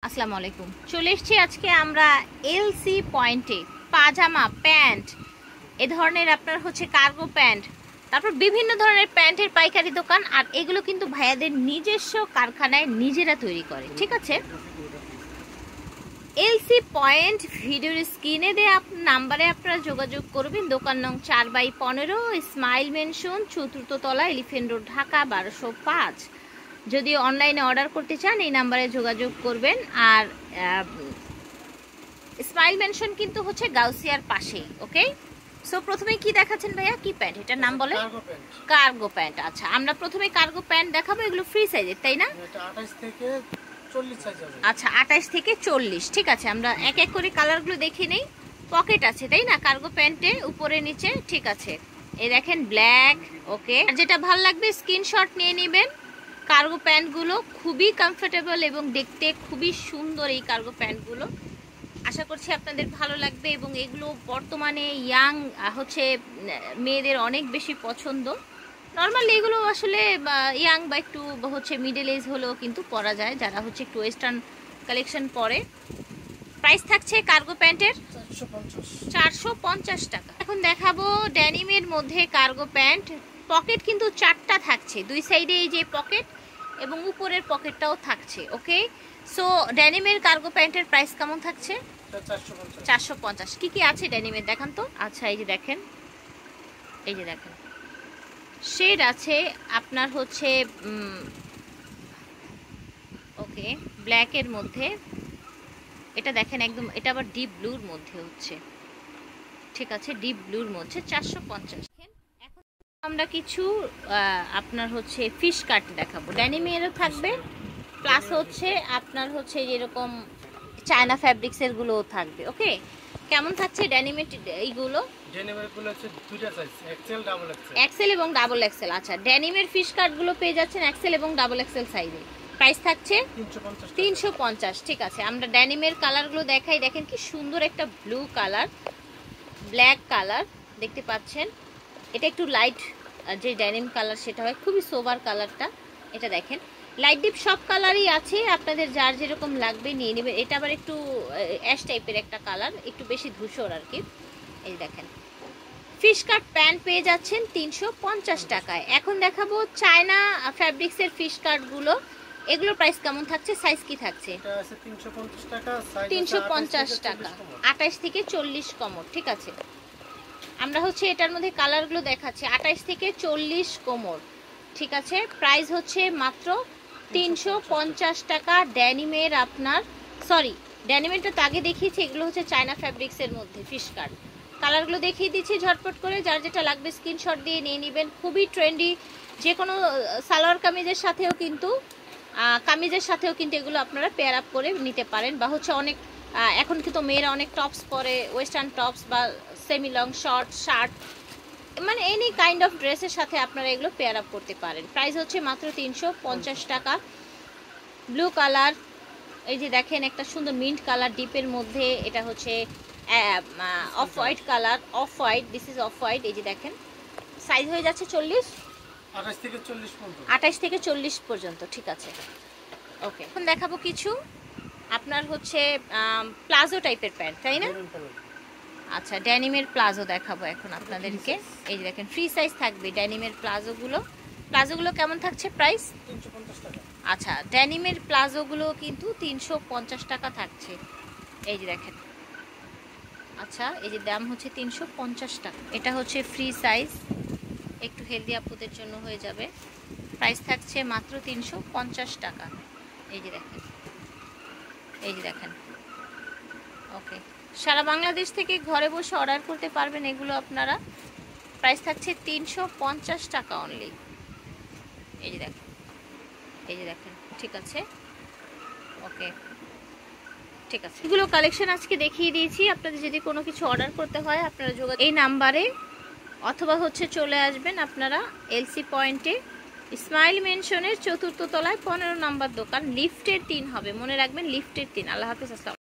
আসসালামু আলাইকুম। চলে এসেছি আজকে আমরা এলসি পয়েন্টে পাজামা প্যান্ট এ ধরনের আপনার হচ্ছে কার্গো প্যান্ট, তারপর বিভিন্ন ধরনের প্যান্টের পাইকারি দোকান। আর এগুলো কিন্তু ভাইয়াদের নিজস্ব কারখানায় নিজেরা তৈরি করে, ঠিক আছে। এলসি পয়েন্ট ভিডিওর স্ক্রিনে দেওয়া নাম্বারে আপনারা যোগাযোগ করবেন। দোকান নং 4/15, স্মাইল মেনশন, 4th তলা, এলিফ্যান্ট রোড, ঢাকা 1205। যদি অনলাইনে অর্ডার করতে চান এই নাম্বারে যোগাযোগ করবেন। আর স্মাইল মেনশন কিন্তু হচ্ছে গাউসিয়ার পাশেই। ওকে, সো প্রথমে কি দেখাচ্ছেন ভাইয়া, কি প্যান্ট এটার নাম বলে? Cargo pant. আচ্ছা, আমরা প্রথমে কার্গো প্যান্ট দেখাবো। এগুলো ফ্রি সাইজের, তাই না? এটা 28 থেকে 40 সাইজ হবে। আচ্ছা, 28 থেকে 40, ঠিক আছে। আমরা এক এক করে কালারগুলো দেখে নেই। পকেট আছে, তাই না, কার্গো প্যান্টে উপরে নিচে, ঠিক আছে। এই দেখেন ব্ল্যাক। ওকে, যেটা ভালো লাগবে স্ক্রিনশট নিয়ে নেবেন। কার্গো প্যান্টগুলো খুবই কমফোর্টেবল এবং দেখতে খুবই সুন্দর। এই কার্গো প্যান্টগুলো আশা করছি আপনাদের ভালো লাগবে এবং এগুলো বর্তমানে ইয়াং হচ্ছে মেয়েদের অনেক বেশি পছন্দ। নর্মালি এগুলো আসলে ইয়াং বা একটু হচ্ছে মিডল এজ হলেও কিন্তু পরা যায়, যারা হচ্ছে একটু ওয়েস্টার্ন কালেকশন পরে। প্রাইস থাকছে কার্গো প্যান্টের 450 টাকা। এখন দেখাবো ড্যানিমের মধ্যে কার্গো প্যান্ট। পকেট কিন্তু 4টা থাকছে, দুই সাইডে এই যে পকেট এবং উপরের পকেটটাও থাকছে। ওকে, সো ড্যানিমের কার্গো প্যান্টের প্রাইস কেমন থাকছে? 450। কি কি আছে ড্যানিমের দেখান তো। আচ্ছা, এই যে দেখেন, এই যে দেখেন শেড আছে আপনার হচ্ছে ওকে ব্ল্যাকের মধ্যে। এটা দেখেন একদম, এটা আবার ডিপ ব্লুর মধ্যে হচ্ছে, ঠিক আছে, ডিপ ব্লুর মধ্যে 450। এখন আমরা কিছু আপনার হচ্ছে ফিশ কাট দেখাবো। ড্যানিমেরও থাকবে, প্লাস হচ্ছে আপনার হচ্ছে যেরকম চায়না ফ্যাব্রিক্সের গুলোও থাকবে। ওকে, কেমন থাকছে ড্যানিমের এইগুলো? ডেনিমের গুলো হচ্ছে দুইটা size, XL double XL. XL এবং ডাবল এক্সেল। আচ্ছা, ড্যানিমের ফিশ কাট গুলো পেয়ে যাচ্ছেন এক্সেল এবং ডাবল এক্সেল সাইজে। প্রাইস থাকছে 350, ঠিক আছে। আমরা ড্যানিমের কালারগুলো দেখাই। দেখেন কি সুন্দর একটা ব্লু কালার, ব্ল্যাক কালার দেখতে পাচ্ছেন। এটা একটু লাইট যে ড্যানিম কালার সেটা হয়, খুবই সোবার কালারটা। এটা দেখেন লাইট ডিপ সব কালারই আছে, আপনাদের যার যেরকম লাগবে নিয়ে নেবেন। এটা আবার একটু অ্যাশ টাইপের একটা কালার, একটু বেশি ধূসর আর কি। এই দেখেন ফিশ কাট প্যান্ট পেয়ে যাচ্ছেন 350 টাকায়। এখন দেখাবো চায়না ফ্যাব্রিক্সের ফিশ কাটগুলো। এগুলোর প্রাইস কেমন থাকছে, সাইজ কি থাকছে? এটা আছে 350 টাকা, সাইজ 350 টাকা, 28 থেকে 40 কোমর, ঠিক আছে। আমরা হচ্ছে এটার মধ্যে কালারগুলো দেখাচ্ছি, 28 থেকে 40 কোমর, ঠিক আছে। প্রাইস হচ্ছে মাত্র 350 টাকা। ড্যানিমের আপনার সরি ড্যানিমেরটা তো আগে দেখিয়েছি, এগুলো হচ্ছে চায়না ফ্যাব্রিক্সের মধ্যে ফিশ কাট। কালারগুলো দেখিয়ে দিচ্ছি ঝটপট করে, যার যেটা লাগবে স্ক্রিনশট দিয়ে নিয়ে নেবেন। খুবই ট্রেন্ডি, যে কোনো সালোয়ার কামিজের সাথেও কিন্তু এগুলো আপনারা পেয়ার আপ করে নিতে পারেন। বা হচ্ছে অনেক এখন কিন্তু মেয়েরা অনেক টপস পরে, ওয়েস্টার্ন টপস বা সেমি লং শর্ট শার্ট, মানে এনি কাইন্ড অফ ড্রেসের সাথে আপনারা এগুলো পেয়ার আপ করতে পারেন। প্রাইস হচ্ছে মাত্র 350 টাকা। ব্লু কালার, এই যে দেখেন একটা সুন্দর মিন্ট কালার ডিপের মধ্যে, এটা হচ্ছে off white colour, off white, this is off white. এই যে দেখেন সাইজ হয়ে যাচ্ছে 28 থেকে 40 পর্যন্ত, 28 থেকে 40 পর্যন্ত, ঠিক আছে। ওকে, এখন দেখাবো কিছু আপনার হচ্ছে প্লাজো টাইপের প্যান্ট, তাই না? আচ্ছা, ড্যানিমের প্লাজো দেখাবো এখন আপনাদেরকে। এই যে দেখেন ফ্রি সাইজ থাকবে ড্যানিমের প্লাজোগুলো কেমন থাকছে প্রাইস? 350 টাকা। আচ্ছা, ড্যানিমের প্লাজোগুলো কিন্তু 350 টাকা থাকছে, এই যে দেখেন। আচ্ছা, এই যে দাম হচ্ছে 350 টাকা। এটা হচ্ছে ফ্রি সাইজ, একটু হেলদি আপুদের জন্য হয়ে যাবে। প্রাইস থাকছে মাত্র 350 টাকা। এই যে দেখেন, এই যে দেখেন। ওকে, সারা বাংলাদেশ থেকে ঘরে বসে অর্ডার করতে পারবেন এগুলো আপনারা। প্রাইস থাকছে 350 টাকা অনলি। এই যে দেখেন, এই যে দেখেন, ঠিক আছে। ওকে, ঠিক আছে, এগুলো কালেকশন আজকে দেখিয়ে দিয়েছি। আপনাদের যদি কোনো কিছু অর্ডার করতে হয় আপনারা যোগাযোগ এই নাম্বারে, অথবা হচ্ছে চলে আসবেন আপনারা এলসি পয়েন্টে, স্মাইল মেনশনের 4th তলায় 15 নম্বর দোকান, লিফটের 3 হবে, মনে রাখবেন লিফটের 3। আল্লাহ হাফেজ, আসসালাম।